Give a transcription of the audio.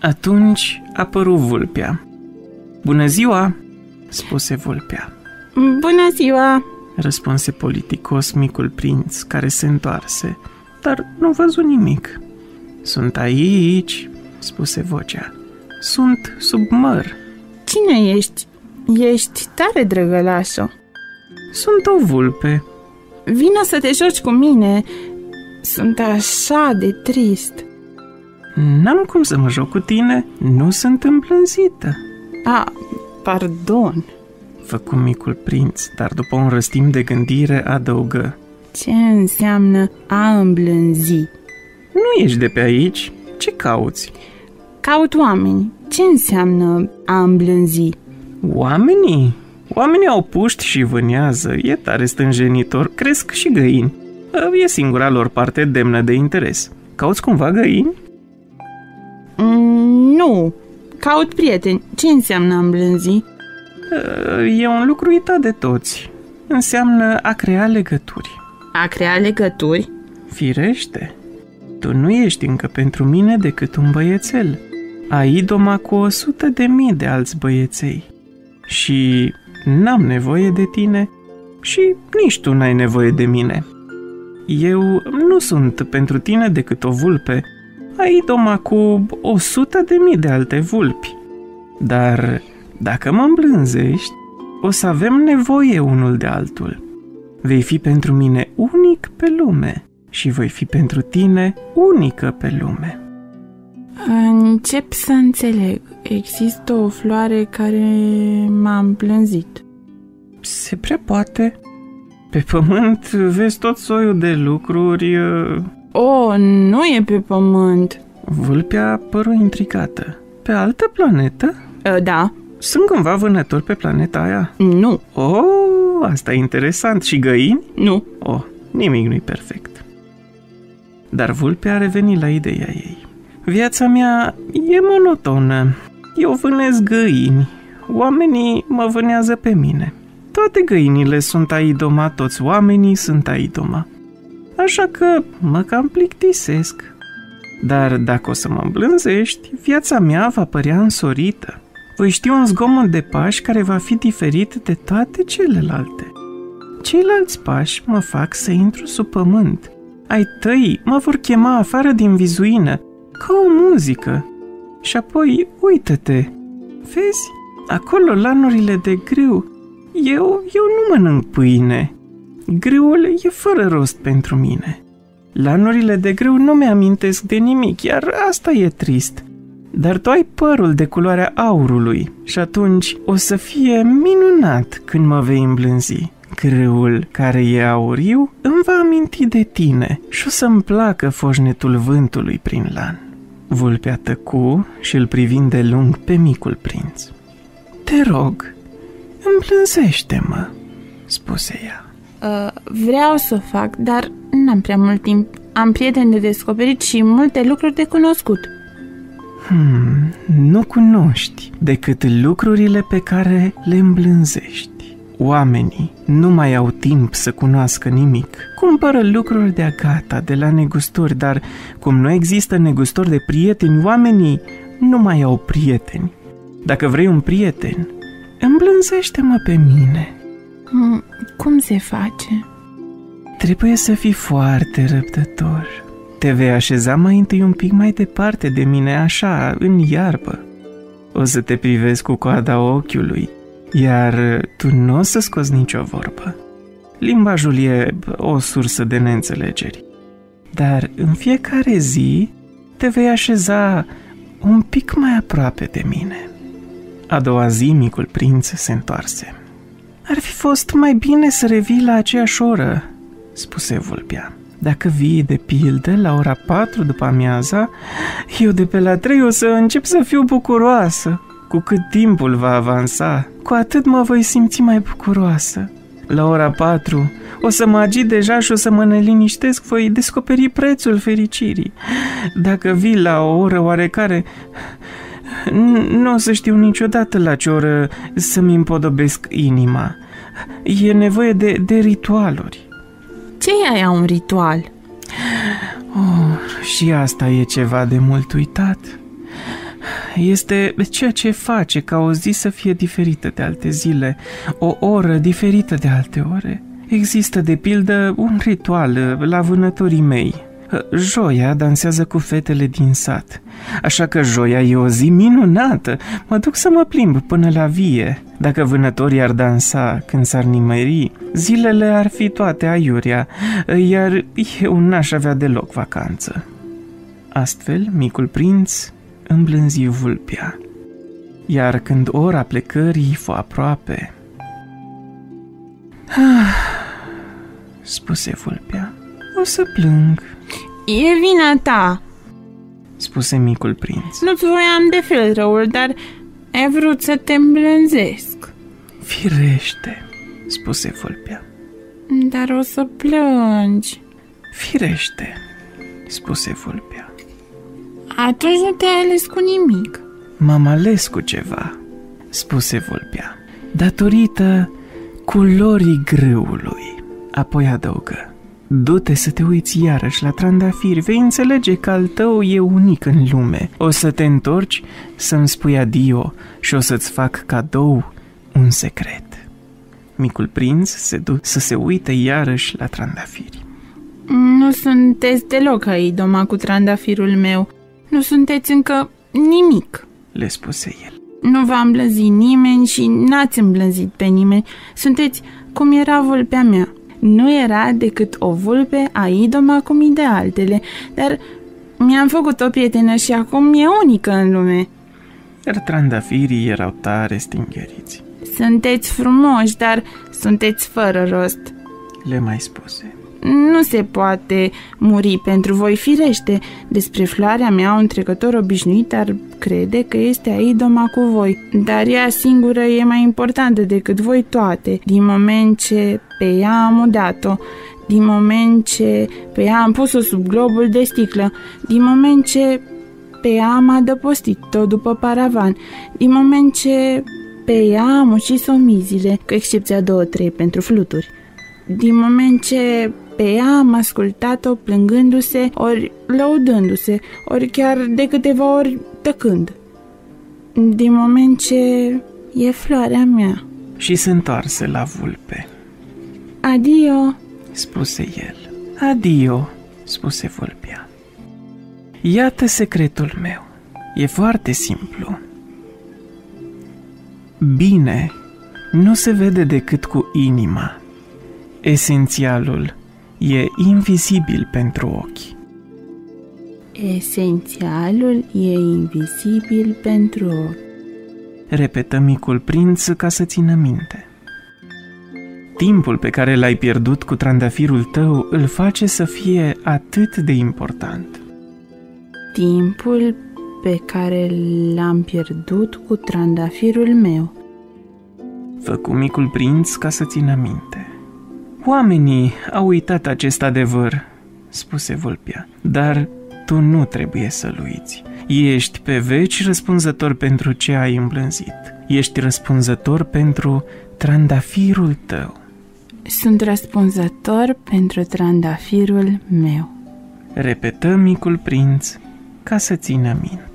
Atunci apăru vulpea. "Bună ziua!" spuse vulpea. Bună ziua! Răspunse politicos micul prinț, care se întoarse, dar nu văzu nimic. "Sunt aici," spuse vocea. "Sunt sub măr." Cine ești? Ești tare drăgălașă. "Sunt o vulpe." Vino să te joci cu mine. Sunt așa de trist. "N-am cum să mă joc cu tine, nu sunt îmblânzită." Pardon. Făcu micul prinț, dar după un răstim de gândire adăugă: Ce înseamnă a îmblânzi? "Nu ești de pe aici, ce cauți?" Caut oameni. Ce înseamnă a îmblânzi? "Oamenii? Oamenii au puști și vânează, e tare stânjenitor, cresc și găini. E singura lor parte demnă de interes. Cauți cumva găini?" Nu. Caut prieteni. Ce înseamnă a îmblânzi? E un lucru uitat de toți. Înseamnă a crea legături." A crea legături? "Firește. Tu nu ești încă pentru mine decât un băiețel. Ai idoma cu 100.000 de alți băieței. Și n-am nevoie de tine și nici tu n-ai nevoie de mine. Eu nu sunt pentru tine decât o vulpe. Ai idoma cu 100.000 de alte vulpi. Dar dacă mă îmblânzești, o să avem nevoie unul de altul. Vei fi pentru mine unic pe lume și voi fi pentru tine unică pe lume." Încep să înțeleg. Există o floare care m-a îmblânzit. "Se prea poate. Pe pământ vezi tot soiul de lucruri." Nu e pe pământ." Vulpea păru intrigată. "Pe altă planetă?" Da. "Sunt cumva vânători pe planeta aia?" Nu. Asta e interesant. Și găini?" Nu. Nimic nu-i perfect." Dar vulpea a revenit la ideea ei. "Viața mea e monotonă. Eu vânez găini. Oamenii mă vânează pe mine. Toate găinile sunt aidoma, toți oamenii sunt aidoma. Așa că mă cam plictisesc. Dar dacă o să mă îmblânzești, viața mea va părea însorită. Voi ști un zgomot de pași care va fi diferit de toate celelalte. Ceilalți pași mă fac să intru sub pământ. Ai tăi mă vor chema afară din vizuină, ca o muzică. Și apoi, uită-te, vezi, acolo lanurile de grâu. Eu nu mănânc pâine. Grâul e fără rost pentru mine. Lanurile de grâu nu mi-amintesc de nimic, iar asta e trist. Dar tu ai părul de culoarea aurului și atunci o să fie minunat când mă vei îmblânzi. Grâul care e auriu îmi va aminti de tine și o să-mi placă foșnetul vântului prin lan." Vulpea tăcu și îl privi îndelung pe micul prinț. "Te rog, îmblânzește-mă," spuse ea. Vreau să o fac, dar n-am prea mult timp. Am prieteni de descoperit și multe lucruri de cunoscut." Nu cunoști decât lucrurile pe care le îmblânzești. Oamenii nu mai au timp să cunoască nimic. Cumpără lucruri de-a gata, de la negustori, dar cum nu există negustori de prieteni, oamenii nu mai au prieteni. Dacă vrei un prieten, îmblânzește-mă pe mine." Cum se face? Trebuie să fii foarte răbdător. Te vei așeza mai întâi un pic mai departe de mine, așa, în iarbă. O să te privezi cu coada ochiului, iar tu nu o să scoți nicio vorbă. Limbajul e o sursă de neînțelegeri. Dar în fiecare zi te vei așeza un pic mai aproape de mine." A doua zi, micul prinț se întoarse. "Ar fi fost mai bine să revii la aceeași oră," spuse vulpea. "Dacă vii de pildă la ora 4 după amiaza, eu de pe la 3 o să încep să fiu bucuroasă. Cu cât timpul va avansa, cu atât mă voi simți mai bucuroasă. La ora 4 o să mă agit deja și o să mă neliniștesc, voi descoperi prețul fericirii. Dacă vii la o oră oarecare, nu o să știu niciodată la ce oră să-mi împodobesc inima. E nevoie de ritualuri." Ce e aia un ritual? Și asta e ceva de mult uitat. este ceea ce face ca o zi să fie diferită de alte zile, o oră diferită de alte ore. Există, de pildă, un ritual la vânătorii mei. Joia dansează cu fetele din sat, așa că joia e o zi minunată. Mă duc să mă plimb până la vie. Dacă vânătorii ar dansa când s-ar nimeri, zilele ar fi toate aiurea, iar eu n-aș avea deloc vacanță. Astfel, micul prinț îmblânzi vulpea, iar când ora plecării fu aproape... spuse vulpea, o să plâng. E vina ta, spuse micul prinț. Nu-ți voiam de fel răul, dar ai vrut să te îmblânzesc. Firește, spuse vulpea. Dar o să plângi. Firește, spuse vulpea. Atunci nu te-ai ales cu nimic. M-am ales cu ceva, spuse vulpea, datorită culorii grâului. Apoi adăugă, du-te să te uiți iarăși la trandafiri, vei înțelege că al tău e unic în lume. O să te întorci să-mi spui adio și o să-ți fac cadou un secret. Micul prinț se duce să se uite iarăși la trandafiri. Nu sunteți deloc aidoma cu trandafirul meu. Nu sunteți încă nimic, le spuse el. Nu v-a îmblânzit nimeni și n-ați îmblânzit pe nimeni. Sunteți cum era vulpea mea. Nu era decât o vulpe aidoma cu mii de altele, dar mi-am făcut o prietenă și acum e unică în lume. Dar trandafirii erau tare stingheriți. Sunteți frumoși, dar sunteți fără rost, le mai spuse. Nu se poate muri pentru voi, firește. Despre floarea mea, un trecător obișnuit ar crede că este aidoma cu voi, dar ea singură e mai importantă decât voi toate, din moment ce pe ea am udat-o, din moment ce pe ea am pus-o sub globul de sticlă, din moment ce pe ea am adăpostit-o după paravan, din moment ce pe ea am ucis-o mizile, cu excepția 2-3 pentru fluturi, din moment ce pe ea am ascultat-o plângându-se, ori lăudându-se, ori chiar de câteva ori tăcând, din moment ce e floarea mea. Și se întoarse la vulpe. Adio, spuse el. Adio, spuse vulpea. Iată secretul meu. E foarte simplu. Bine nu se vede decât cu inima. Esențialul e invizibil pentru ochi. Esențialul e invizibil pentru ochi, repetă micul prinț ca să țină minte. Timpul pe care l-ai pierdut cu trandafirul tău îl face să fie atât de important. Timpul pe care l-am pierdut cu trandafirul meu, făcu micul prinț ca să țină minte. Oamenii au uitat acest adevăr, spuse vulpea, dar tu nu trebuie să-l uiți. Ești pe veci răspunzător pentru ce ai îmblânzit. Ești răspunzător pentru trandafirul tău. Sunt răspunzător pentru trandafirul meu, repetă micul prinț ca să țină minte.